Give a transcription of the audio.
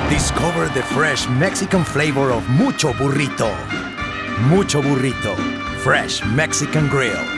Discover the fresh Mexican flavor of Mucho Burrito. Mucho Burrito, fresh Mexican grill.